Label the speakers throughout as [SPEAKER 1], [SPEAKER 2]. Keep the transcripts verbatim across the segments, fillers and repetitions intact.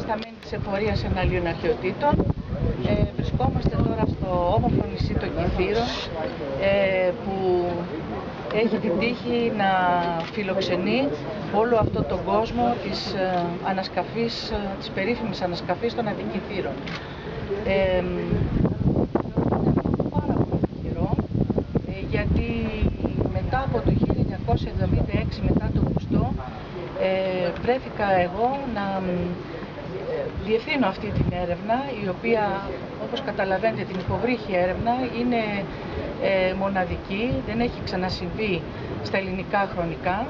[SPEAKER 1] παρισταμένη της εφορίας εναλλίον αρχαιοτήτων. Ε, βρισκόμαστε τώρα στο όμορφο νησί των Κιθήρων, ε, που έχει την τύχη να φιλοξενεί όλο αυτό τον κόσμο της ε, ανασκαφής, ε, της περίφημης ανασκαφής των Αντικιθήρων. Ε, πάρα πολύ καιρό, ε, γιατί μετά από το χίλια εννιακόσια εβδομήντα έξι, μετά τον Κουστό, ε, βρέθηκα εγώ να διευθύνω αυτή την έρευνα, η οποία, όπως καταλαβαίνετε, την υποβρύχη έρευνα, είναι ε, μοναδική, δεν έχει ξανασυμβεί στα ελληνικά χρονικά.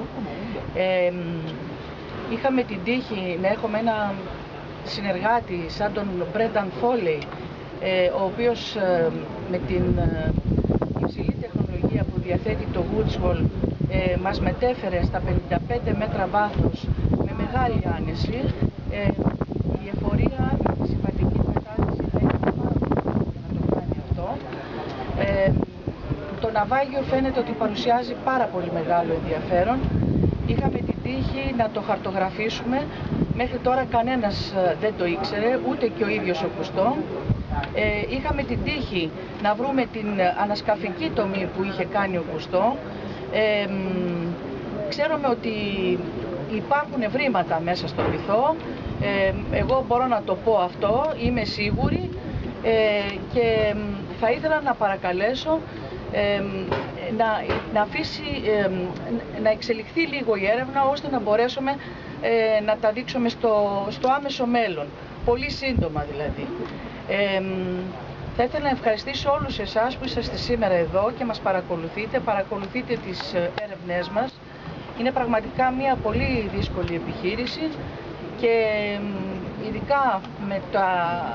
[SPEAKER 1] Ε, είχαμε την τύχη να έχουμε ένα συνεργάτη σαν τον Μπρένταν Φόλεϊ, ε, ο οποίος ε, με την ε, υψηλή τεχνολογία που διαθέτει το Woods Hole ε, μας μετέφερε στα πενήντα πέντε μέτρα βάθος με μεγάλη άνεση. Ε, η εφορία με τη συμβατική μετάδυση θα είναι πάρα πολύ για να το κάνει αυτό. Ε, το ναυάγιο φαίνεται ότι παρουσιάζει πάρα πολύ μεγάλο ενδιαφέρον. Είχαμε την τύχη να το χαρτογραφήσουμε. Μέχρι τώρα κανένας δεν το ήξερε, ούτε και ο ίδιος ο Κουστό. Ε, είχαμε την τύχη να βρούμε την ανασκαφική τομή που είχε κάνει ο Κουστό. Ε, ξέρουμε ότι υπάρχουν ευρήματα μέσα στο βυθό. Ε, εγώ μπορώ να το πω αυτό, είμαι σίγουρη, ε, και θα ήθελα να παρακαλέσω ε, να, να, αφήσει, ε, να εξελιχθεί λίγο η έρευνα, ώστε να μπορέσουμε ε, να τα δείξουμε στο, στο άμεσο μέλλον, πολύ σύντομα δηλαδή. Ε, θα ήθελα να ευχαριστήσω όλους εσάς που είσαστε σήμερα εδώ και μας παρακολουθείτε, παρακολουθείτε τις έρευνές μας. Είναι πραγματικά μια πολύ δύσκολη επιχείρηση και ειδικά με, τα,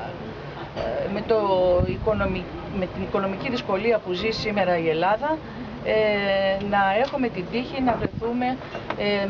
[SPEAKER 1] με, το οικονομι, με την οικονομική δυσκολία που ζει σήμερα η Ελλάδα, ε, να έχουμε την τύχη να βρεθούμε ε,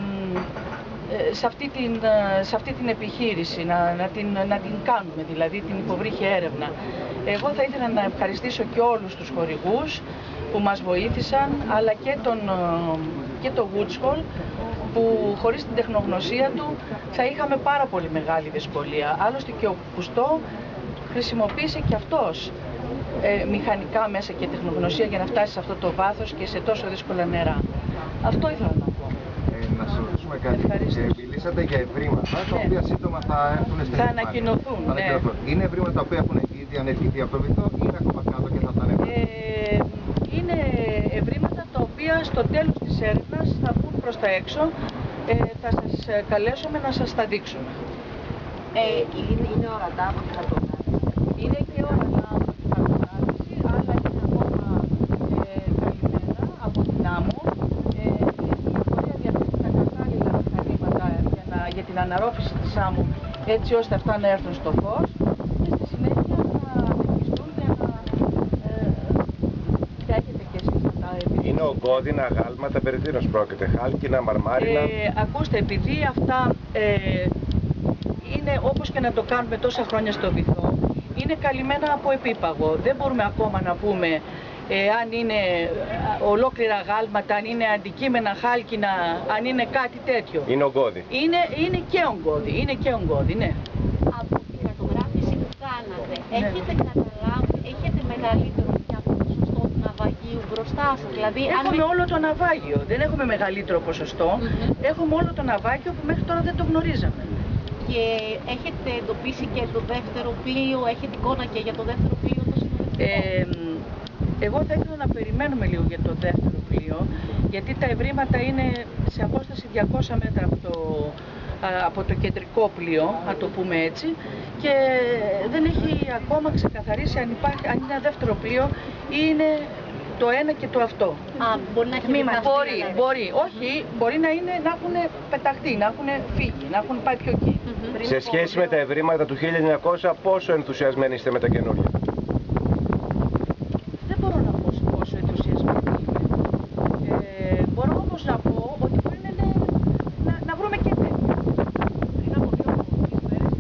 [SPEAKER 1] σε αυτή την, σε αυτή την επιχείρηση, να, να, την, να την κάνουμε, δηλαδή την υποβρύχη έρευνα. Εγώ θα ήθελα να ευχαριστήσω και όλους τους χορηγούς που μας βοήθησαν, αλλά και, τον, και το Woods Hole, που χωρίς την τεχνογνωσία του θα είχαμε πάρα πολύ μεγάλη δυσκολία. Άλλωστε και ο Κουστό χρησιμοποίησε και αυτός ε, μηχανικά μέσα και τεχνογνωσία για να φτάσει σε αυτό το βάθος και σε τόσο δύσκολα νερά. Αυτό ήθελα να πω.
[SPEAKER 2] Ε, να σας ρωτήσουμε κάτι. Ε, μιλήσατε για ευρήματα, ναι, τα οποία σύντομα θα έρθουν στην
[SPEAKER 1] θα ανακοινωθούν.
[SPEAKER 2] Θα ανακοινωθούν. Ναι. Είναι ευρήματα τα οποία έχουν ήδη ανεργηθεί από το βυθό ή είναι ακόμα κάτω και θα τα ανέβουν?
[SPEAKER 1] Ε, είναι ευρήματα τα οποία στο τέλος της έρευνας θα βγουν προς τα έξω. Ε, θα σας καλέσουμε να σας τα δείξουμε.
[SPEAKER 3] Ε, είναι, είναι ορατά από τη χαρτογράφηση.
[SPEAKER 1] Είναι και ορατά από τη χαρτογράφηση, αλλά είναι ακόμα ε, καλυμμένα από την άμμο. Ε, η εφορία διαθέτει τα κατάλληλα μηχανήματα για, να, για την αναρρόφηση της άμμου, έτσι ώστε αυτά να έρθουν στο φως και στη συνέχεια να τεκιστούν για να ε, και έχετε και εσείς αυτά.
[SPEAKER 4] Είναι ογκώδινα, γάλματα, περί τίνος πρόκειται? Χάλκινα, μαρμάρινα?
[SPEAKER 1] Ε, ακούστε, επειδή αυτά ε, είναι όπως και να το κάνουμε τόσα χρόνια στο βυθό, είναι καλυμμένα από επίπαγο. Δεν μπορούμε ακόμα να πούμε ε, αν είναι ολόκληρα γάλματα, αν είναι αντικείμενα χάλκινα, αν είναι κάτι τέτοιο.
[SPEAKER 4] Είναι ογκώδη?
[SPEAKER 1] Είναι, είναι και ογκώδη, είναι και ογκώδη, ναι.
[SPEAKER 3] Από τη χαρτογράφηση που κάνατε,
[SPEAKER 1] ναι,
[SPEAKER 3] έχετε καταλάβει, έχετε μεγαλύτερο πια ποσοστό του ναυαγίου μπροστά σας? Δηλαδή,
[SPEAKER 1] Έχουμε
[SPEAKER 3] αν...
[SPEAKER 1] όλο το ναυάγιο, δεν έχουμε μεγαλύτερο ποσοστό, mm-hmm. έχουμε όλο το ναυάγιο που μέχρι τώρα δεν το γνωρίζαμε.
[SPEAKER 3] Και έχετε εντοπίσει και το δεύτερο πλοίο, έχετε εικόνα και για το δεύτερο πλοίο το συνοδευτικό?
[SPEAKER 1] Ε, εγώ θα ήθελα να περιμένουμε λίγο για το δεύτερο πλοίο, γιατί τα ευρήματα είναι σε απόσταση διακόσια μέτρα από το, από το κεντρικό πλοίο, να το πούμε έτσι, και δεν έχει ακόμα ξεκαθαρίσει αν, υπάρχει, αν είναι ένα δεύτερο πλοίο ή είναι το ένα και το αυτό.
[SPEAKER 3] Α, μπορεί να έχει
[SPEAKER 1] μεταφθεί, μπορεί, δηλαδή. μπορεί, όχι, μπορεί να, είναι, να έχουν πεταχτεί, να έχουν φύγει, να έχουν πάει πιο εκεί.
[SPEAKER 3] Mm-hmm.
[SPEAKER 4] Σε σχέση με τα ευρήματα του χίλια εννιακόσια, πόσο ενθουσιασμένοι είστε με τα καινούργια?
[SPEAKER 1] Δεν μπορώ να πω πόσο ενθουσιασμένοι είμαι. Ε, μπορώ όμως να πω ότι μπορεί να, να, να βρούμε και τέτοια. Πριν από δύο ημέρες,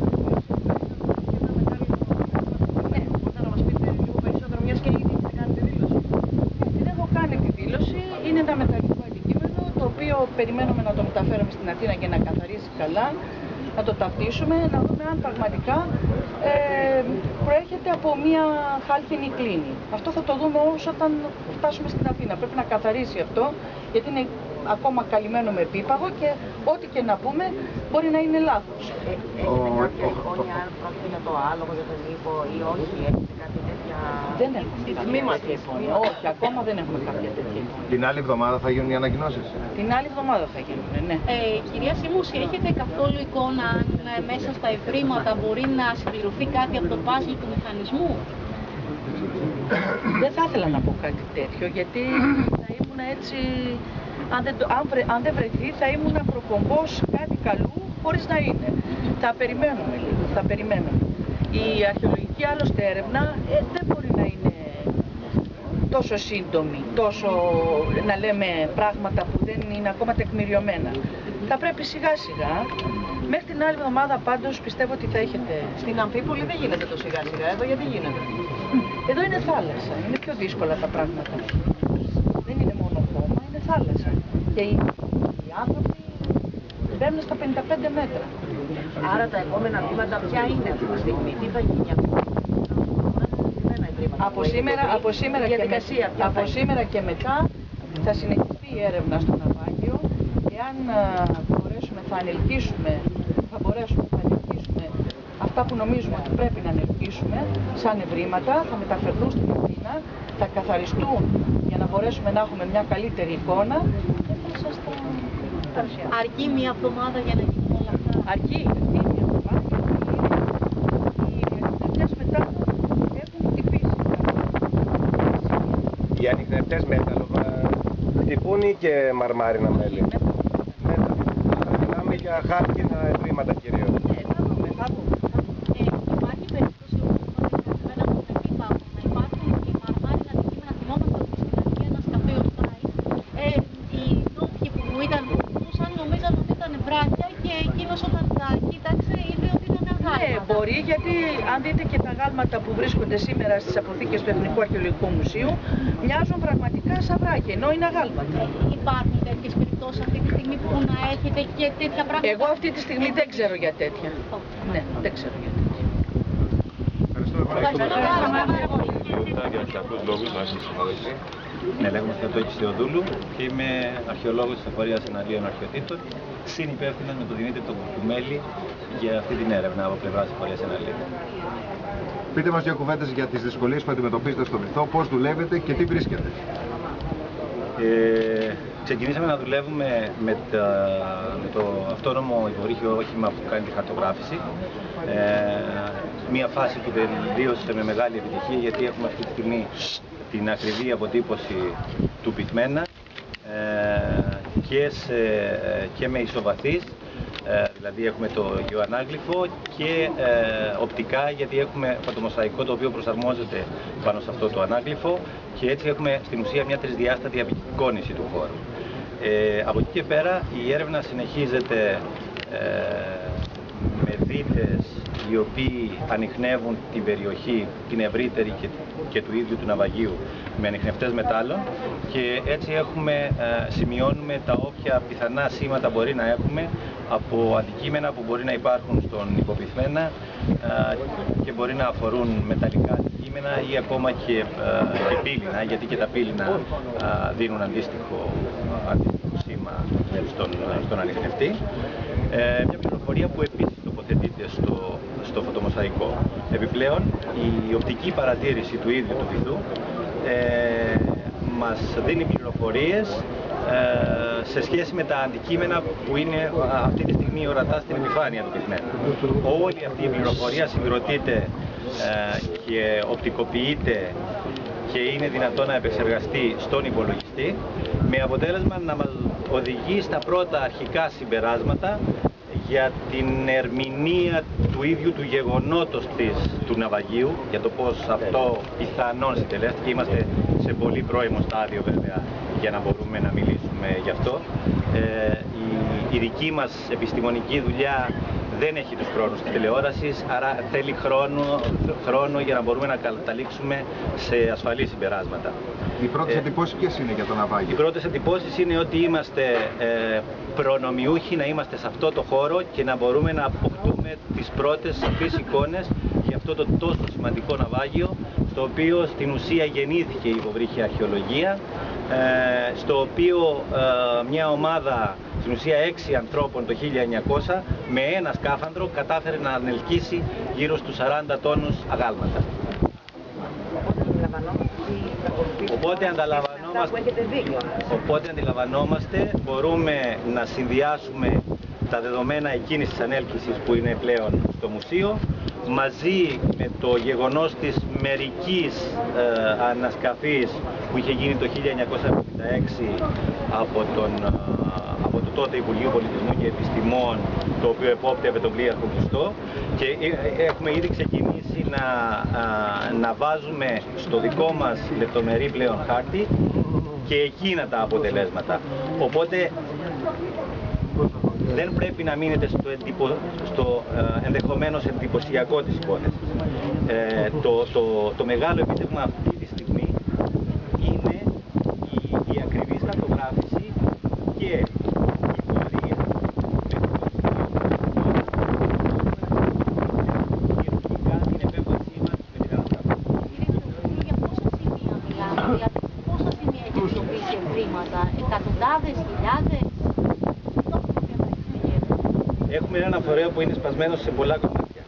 [SPEAKER 1] ναι, μπορείτε να μας πείτε λίγο περισσότερο, μιας και ήδη έχετε κάνει τη δήλωση. Δεν έχω κάνει τη δήλωση, είναι ένα μεταλλικό αντικείμενο, το οποίο περιμένουμε να το μεταφέρουμε στην Αθήνα για να καθαρίσει καλά. να το ταυτίσουμε, να δούμε αν πραγματικά ε, προέρχεται από μια χάλκινη κλίνη. Αυτό θα το δούμε όμως όταν φτάσουμε στην Αθήνα. Πρέπει να καθαρίσει αυτό, γιατί είναι ακόμα καλυμμένο με επίπαγο και ό,τι και να πούμε μπορεί να είναι λάθος.
[SPEAKER 3] Έχετε κάποια εικόνα αν πρόκειται για το άλογο, για τον ύπο ή όχι, έχετε κάποια τέτοια...
[SPEAKER 1] Δεν έχουμε κάποια εικόνα. Όχι, ακόμα δεν έχουμε κάποια τέτοια εικόνα.
[SPEAKER 2] Την άλλη εβδομάδα θα γίνουν οι ανακοινώσεις.
[SPEAKER 1] Την άλλη εβδομάδα θα γίνουν, ναι.
[SPEAKER 3] Ε, κυρία Σίμωση, έχετε καθόλου εικόνα αν ε, μέσα στα ευρήματα μπορεί να συμπληρωθεί κάτι από το πάζλ του μηχανισμού?
[SPEAKER 1] Δεν θα ήθελα να πω κάτι τέτοιο, γιατί θα ήμουν έτσι, αν δεν, αν, βρε, αν δεν βρεθεί, θα ήμουν προπομπός κάτι καλού χωρίς να είναι. Θα περιμένουμε λίγο, θα περιμένουμε. Η αρχαιολογική άλλωστε έρευνα ε, δεν μπορεί να είναι τόσο σύντομη, τόσο να λέμε πράγματα που δεν είναι ακόμα τεκμηριωμένα. Θα πρέπει σιγά σιγά. Μέχρι την άλλη εβδομάδα πάντως πιστεύω ότι θα έχετε...
[SPEAKER 3] Στην Αμφίπολη δεν γίνεται το σιγά σιγά, εδώ γιατί γίνεται?
[SPEAKER 1] Εδώ είναι θάλασσα, είναι πιο δύσκολα τα πράγματα. Δεν είναι μόνο χώμα, είναι θάλασσα. Και οι, οι άνθρωποι μπαίνουν στα πενήντα πέντε μέτρα.
[SPEAKER 3] Άρα τα επόμενα βήματα ποια είναι αυτή τη στιγμή, τι θα γίνει ακόμα?
[SPEAKER 1] Από σήμερα, από σήμερα, και, με, από σήμερα και μετά θα συνεχιστεί η έρευνα στο ναυάγιο. Εάν μπορέσουμε, θα ανελκύσουμε, θα μπορέσουμε, θα ανελκύσουμε αυτά που νομίζουμε ότι πρέπει να ανελκύσουμε σαν ευρήματα, θα μεταφερθούν στην Αθήνα, θα καθαριστούν για να μπορέσουμε να έχουμε μια καλύτερη εικόνα και θα σας τα παρουσιάσουμε.
[SPEAKER 3] Αρκεί μια εβδομάδα για να γίνουν όλα αυτά?
[SPEAKER 1] Αρκεί, αρκεί μια εβδομάδα, γιατί οι ανιχνευτές μετά έχουν χτυπήσει.
[SPEAKER 4] Οι ανιχνευτές μέταλλο χτυπούν ή και μαρμάρινα μέλη? Μιλάμε για χάλκινα ευρήματα κυρίως.
[SPEAKER 1] Ναι, θα δούμε, θα δούμε.
[SPEAKER 3] Ε, υπάρχει περίπτωση όπως είπαμε από το επίπαγο να υπάρχουν και μαρμάρινα αντικείμενα? Θυμόμαστε ότι στην αρχή ένα καφέ ορθάει. Ε, οι ντόπιοι που ήταν σαν νομίζαν ότι ήταν βράχια και εκείνος όταν τα κοίταξε είδε ότι ήταν αγάλματα.
[SPEAKER 1] Ναι, μπορεί, γιατί αν δείτε και τα γάλματα που βρίσκονται σήμερα στις αποθήκες του Εθνικού Αρχαιολογικού Μουσείου, μοιάζουν πραγματικά σαν βράχια, ενώ είναι αγάλματα.
[SPEAKER 3] Υπάρχουν τέτοιες περιπτώσεις αυτή τη στιγμή που να έχετε και τέτοια πράγματα?
[SPEAKER 1] Εγώ αυτή τη στιγμή δεν ξέρω για τέτοια. Ναι, δεν ξέρω για τέτοια.
[SPEAKER 3] Ευχαριστώ πάρα πολύ.
[SPEAKER 5] Ναι, λέγομαι Θεοτόκης Θεοδούλου και είμαι αρχαιολόγος της Εφορίας Εναλίων Αρχαιοτήτων, συνυπεύθυνος με τον Δημήτρη τον Κουκουμέλη για αυτή την έρευνα από πλευράς της Εφορίας Εναλίων.
[SPEAKER 2] Πείτε μας δύο κουβέντες για τις δυσκολίες που αντιμετωπίζετε στο βυθό, πώς δουλεύετε και τι βρίσκετε.
[SPEAKER 5] Ε, ξεκινήσαμε να δουλεύουμε με, τα, με το αυτόνομο υποβρύχιο όχημα που κάνει τη χαρτογράφηση. Ε, μια φάση που τελείωσε με μεγάλη επιτυχία, γιατί έχουμε αυτή τη στιγμή την ακριβή αποτύπωση του πυθμένα ε, και, σε, και με ισοβαθείς, ε, δηλαδή έχουμε το γεωανάγλυφο και ε, οπτικά, γιατί έχουμε φωτομοσαϊκό το οποίο προσαρμόζεται πάνω σε αυτό το ανάγλυφο και έτσι έχουμε στην ουσία μια τρισδιάστατη απεικόνηση του χώρου. Ε, από εκεί και πέρα η έρευνα συνεχίζεται ε, με δίτες οι οποίοι ανιχνεύουν την περιοχή, την ευρύτερη και, και του ίδιου του ναυαγίου με ανιχνευτές μετάλλων και έτσι έχουμε, ε, σημειώνουμε τα όποια πιθανά σήματα μπορεί να έχουμε από αντικείμενα που μπορεί να υπάρχουν στον υποπυθμένα ε, και μπορεί να αφορούν μεταλλικά αντικείμενα ή ακόμα και, ε, και πύληνα, γιατί και τα πύληνα ε, δίνουν αντίστοιχο, αντίστοιχο σήμα στον, στον ανιχνευτή. Ε, μια πληροφορία που επίσης τοποθετείται στο, στο φωτομοσαϊκό. Επιπλέον, η οπτική παρατήρηση του ίδιου του βυθού ε, μας δίνει πληροφορίες ε, σε σχέση με τα αντικείμενα που είναι αυτή τη στιγμή ορατά στην επιφάνεια του πυθμένου. Όλη αυτή η πληροφορία συγκροτείται ε, και οπτικοποιείται και είναι δυνατόν να επεξεργαστεί στον υπολογιστή, με αποτέλεσμα να μας οδηγεί στα πρώτα αρχικά συμπεράσματα για την ερμηνεία του ίδιου του γεγονότος της, του ναυαγίου, για το πώς αυτό πιθανόν συντελέστηκε. Είμαστε σε πολύ πρώιμο στάδιο βέβαια για να μπορούμε να μιλήσουμε γι' αυτό. Ε, η, η δική μας επιστημονική δουλειά δεν έχει τους χρόνους της τηλεόρασης, άρα θέλει χρόνο, χρόνο για να μπορούμε να καταλήξουμε σε ασφαλή συμπεράσματα.
[SPEAKER 2] Οι πρώτες
[SPEAKER 5] Ε,
[SPEAKER 2] εντυπώσεις ποιες είναι για το
[SPEAKER 5] Οι
[SPEAKER 2] ναυάγιο?
[SPEAKER 5] πρώτες εντυπώσεις είναι ότι είμαστε ε, προνομιούχοι να είμαστε σε αυτό το χώρο και να μπορούμε να αποκτούμε τις πρώτες σαφείς εικόνες για αυτό το τόσο σημαντικό ναυάγιο, στο οποίο στην ουσία γεννήθηκε η υποβρύχια αρχαιολογία, ε, στο οποίο ε, μια ομάδα, στην ουσία έξι ανθρώπων το χίλια εννιακόσια, με ένα σκάφανδρο κατάφερε να ανελκύσει γύρω στους σαράντα τόνους αγάλματα. Οπότε ανταλαμβανόμαστε, οπότε αντιλαμβανόμαστε, μπορούμε να συνδυάσουμε τα δεδομένα εκείνης της ανέλκυσης που είναι πλέον στο μουσείο, μαζί με το γεγονός της μερικής ε, ανασκαφής που είχε γίνει το χίλια εννιακόσια εβδομήντα έξι από, τον, ε, από το τότε Υπουργείο Πολιτισμού και Επιστημών, το οποίο επόπτευε τον πλοίαρχο Χριστό, και ε, έχουμε ήδη ξεκινήσει να, ε, να βάζουμε στο δικό μας λεπτομερή πλέον χάρτη και εκείνα τα αποτελέσματα. Οπότε δεν πρέπει να μείνετε στο, εντυπω... στο ε, ενδεχομένως εντυπωσιακό της υπόθεσης. Ε, το, το, το μεγάλο επίτευγμα αυτή τη στιγμή είναι η, η ακριβής χαρτογράφηση και η πορεία με το την επέμβασή μας με την αναστάφαση.
[SPEAKER 3] Για πόσα σημεία μιλάμε, για πόσα σημεία έχει εντοπίσει ευρήματα, εκατοντάδες, χιλιάδες?
[SPEAKER 5] Έχουμε έναν φορέα που είναι σπασμένος σε πολλά κομμάτια.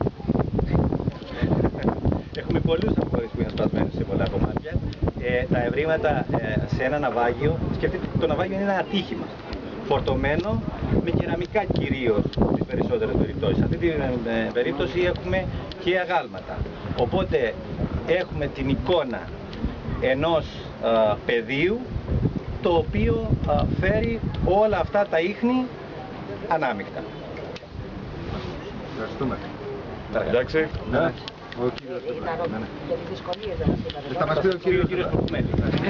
[SPEAKER 5] Έχουμε πολλούς φορείς που είναι σπασμένους σε πολλά κομμάτια. Ε, τα ευρήματα ε, σε ένα ναυάγιο, σκεφτείτε, το ναυάγιο είναι ένα ατύχημα. Φορτωμένο με κεραμικά κυρίως στις περισσότερες περιπτώσεις. Σε αυτή την ε, περίπτωση έχουμε και αγάλματα. Οπότε έχουμε την εικόνα ενός ε, πεδίου, το οποίο ε, φέρει όλα αυτά τα ίχνη ανάμεικτα.
[SPEAKER 2] Ευχαριστούμε.
[SPEAKER 4] Εντάξει.
[SPEAKER 2] Ναι. Ο κύριος
[SPEAKER 1] Ήταν
[SPEAKER 2] ναι, ναι.
[SPEAKER 1] για τις δυσκολίες δεν μας είπατε.
[SPEAKER 2] Θα μας πει ο κύριος
[SPEAKER 5] κύριος Πορτουμέλη.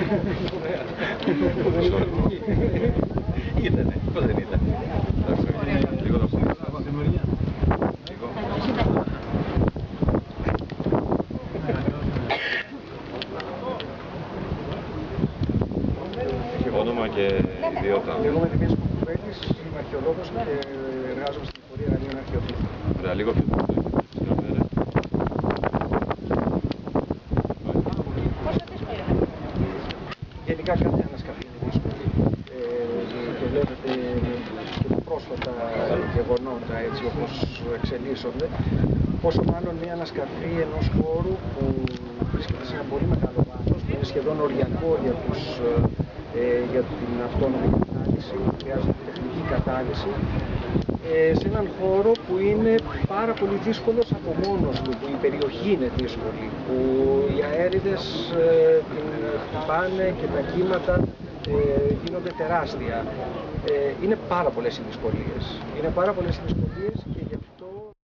[SPEAKER 5] Ήτανε, πώς δεν ήταν.
[SPEAKER 4] Λίγο να πούμε. Έχει όνομα και ιδιότητα.
[SPEAKER 6] Λέγομαι Δημήτρης Κουκουβέλης, είμαι αρχαιολόγος και εργάζομαι στην Πορεία Γαλλίων Αρχαιοτήτων.
[SPEAKER 4] Ωραία, λίγο πιο δύσκολο.
[SPEAKER 6] Γενικά κάθε ανασκαφή είναι δύσκολη. Ε, και βλέπετε και τα πρόσφατα γεγονότα έτσι όπως εξελίσσονται. Πόσο μάλλον μια ανασκαφή ενός χώρου που βρίσκεται σε ένα πολύ μεγάλο βάθος, που είναι σχεδόν οριακό για, τους, ε, για την αυτόνομη κατάλυση, χρειάζεται τεχνική κατάλυση, ε, σε έναν χώρο που είναι πάρα πολύ δύσκολος από μόνος του, που η περιοχή είναι δύσκολη, που οι αέριδες ε, την χτυπάνε και τα κύματα ε, γίνονται τεράστια. Ε, είναι πάρα πολλές οι δυσκολίες. Είναι πάρα πολλές οι δυσκολίες και γι' αυτό